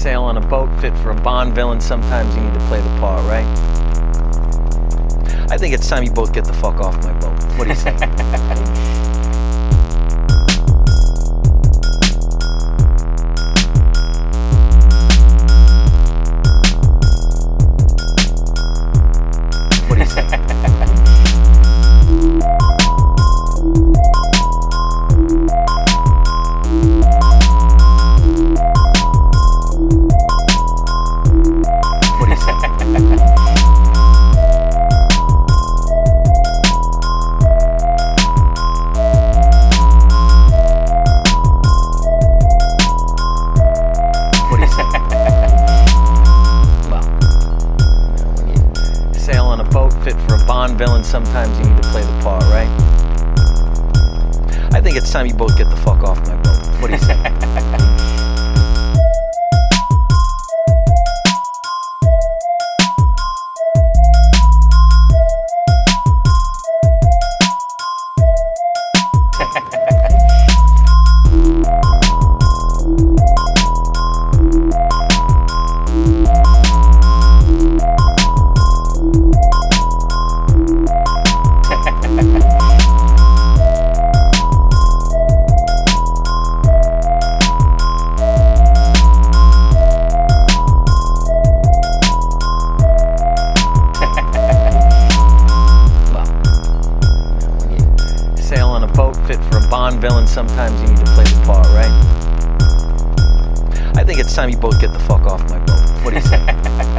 Sail on a boat fit for a Bonvillain, sometimes you need to play the part, right? I think it's time you both get the fuck off my boat. What do you say? What do you say? Fit for a Bonvillain, sometimes you need to play the part, right? I think it's time you both get the fuck off my boat. What do you say? On a boat fit for a Bonvillain, sometimes you need to play the part, right? I think it's time you both get the fuck off my boat. What do you say?